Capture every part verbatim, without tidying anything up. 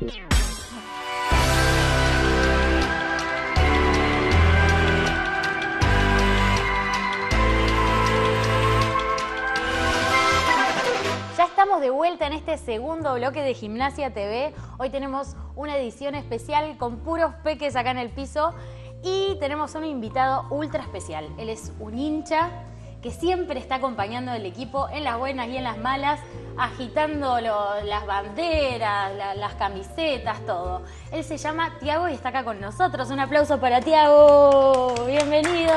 Ya estamos de vuelta en este segundo bloque de Gimnasia T V. Hoy tenemos una edición especial con puros peques acá en el piso y tenemos un invitado ultra especial. Él es un hincha que siempre está acompañando al equipo en las buenas y en las malas, agitando lo, las banderas, la, las camisetas, todo. Él se llama Tiago y está acá con nosotros. Un aplauso para Tiago. Bienvenido.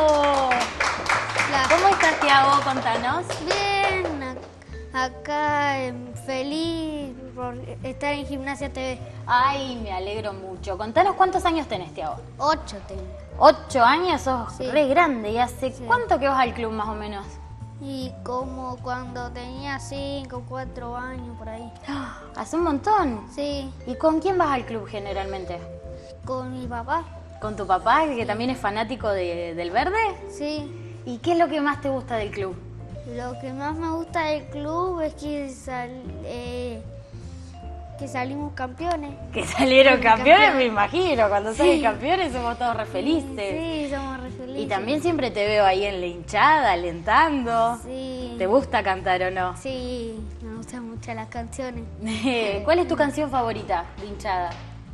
Hola. ¿Cómo estás, Tiago? Contanos. Bien, acá feliz por estar en Gimnasia T V. Ay, me alegro mucho. Contanos cuántos años tenés, Tiago. Ocho tengo. Ocho años, sos Sí. re grande. ¿Y hace Sí. cuánto que vas al club más o menos? Y como cuando tenía cinco, cuatro años por ahí. ¡Ah! Hace un montón. Sí, ¿Y con quién vas al club generalmente? con mi papá. ¿Con tu papá, que también es fanático de- del verde? Sí. ¿Y qué es lo que más te gusta del club? Lo que más me gusta del club es que, sal, eh, que salimos campeones. Que salieron campeones, Campeones. me imagino. Cuando salen Sí. campeones somos todos re felices. Sí, somos re felices. Y también siempre te veo ahí en la hinchada, alentando. Sí. ¿Te gusta cantar o no? Sí, me gustan mucho las canciones. ¿Cuál es tu canción favorita de hinchada?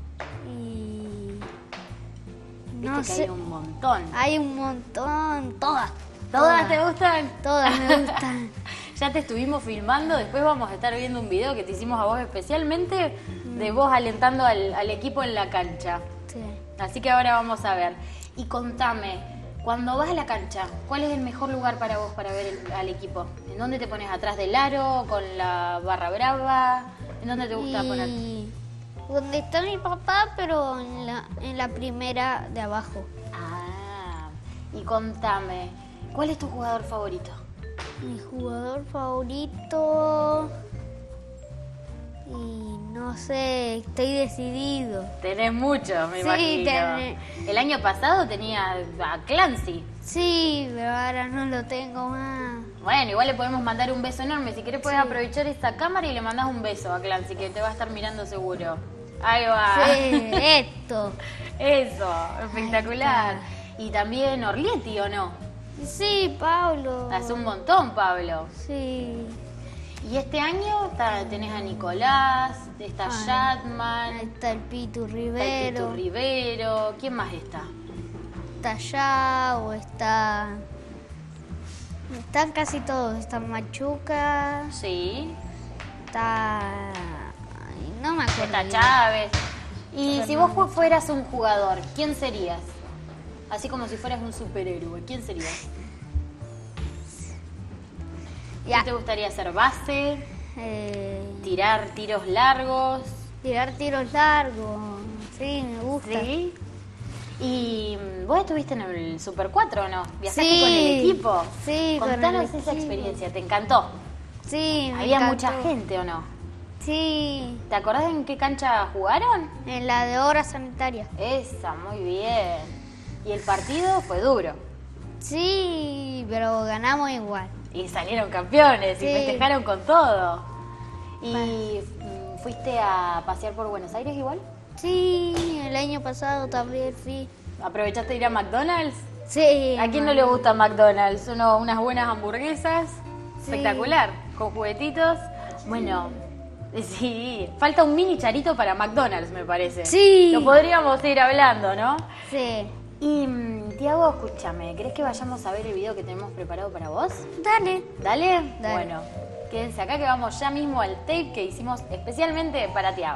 Y... Viste No que sé. hay un montón. Hay un montón, todas. ¿Todas te gustan? Todas me gustan. Ya te estuvimos filmando, después vamos a estar viendo un video que te hicimos a vos especialmente de vos alentando al, al equipo en la cancha. Sí. Así que ahora vamos a ver. Y contame, cuando vas a la cancha, ¿cuál es el mejor lugar para vos para ver el- al equipo? ¿En dónde te pones? ¿Atrás del aro? ¿Con la barra brava? ¿En dónde te gusta poner? Y donde está mi papá, pero en la, en la primera de abajo. Ah, y contame, ¿cuál es tu jugador favorito? Mi jugador favorito... Y no sé, estoy decidido. Tenés muchos, me Sí, imagino. tenés. El año pasado tenía a Clancy. Sí, pero ahora no lo tengo más. Bueno, igual le podemos mandar un beso enorme. Si querés puedes Sí. aprovechar esta cámara y le mandás un beso a Clancy, que te va a estar mirando seguro. Ahí va. Sí, esto. Eso, espectacular. Y también Orlietti, ¿o no? Sí, Pablo. Hace un montón, Pablo. Sí. Y este año está- tenés a Nicolás, está Ay, Yatman, Ahí está el Pitu está el Pitu Rivero. Rivero. ¿Quién más está? Está Yao, está... Están casi todos. Está Machuca, Sí. está... ay, no me acuerdo. Está bien. Chávez. Y si vos fu- fueras un jugador, ¿quién serías? Así como si fueras un superhéroe, ¿quién serías? Ya. ¿Qué te gustaría hacer? ¿Base? Eh, ¿Tirar tiros largos? tirar tiros largos. Sí, me gusta. Sí. ¿Y mm, vos estuviste en el Super cuatro o no? ¿Viajaste Sí. con el equipo? Sí, con el Contanos esa equipo. experiencia, ¿te encantó? Sí, me Había encantó. mucha gente o no? Sí, ¿Te acordás en qué cancha jugaron? en la de obra sanitaria. Esa, muy bien. ¿Y el partido fue duro? Sí, pero ganamos igual. Y salieron campeones y Sí. festejaron con todo. ¿Y mm, fuiste a pasear por Buenos Aires igual? Sí, el año pasado también fui. ¿Aprovechaste de ir a McDonald's? Sí. ¿A quién no le gusta McDonald's? Uno, unas buenas hamburguesas, Sí. espectacular, con juguetitos. Bueno, sí, falta un mini charito para McDonald's, me parece. Sí. Lo podríamos ir hablando, ¿no? Sí. Y, mm, Tiago, escúchame, ¿querés que vayamos a ver el video que tenemos preparado para vos? Dale. ¿Dale? Dale. Bueno, quédense acá que vamos ya mismo al tape que hicimos especialmente para Tiago.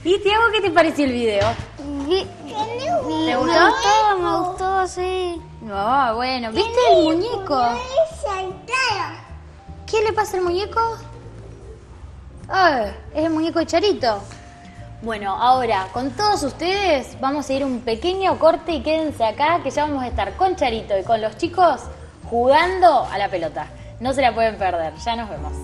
¿Y Tiago, qué te pareció el video? Vi- ¿Te Me gustó? gustó, me gustó, sí. No, bueno, ¿viste el muñeco? ¿Qué le pasa al muñeco? Ah, es el muñeco de Charito. Bueno, ahora, con todos ustedes vamos a ir un pequeño corte y quédense acá que ya vamos a estar con Charito y con los chicos jugando a la pelota. No se la pueden perder, ya nos vemos.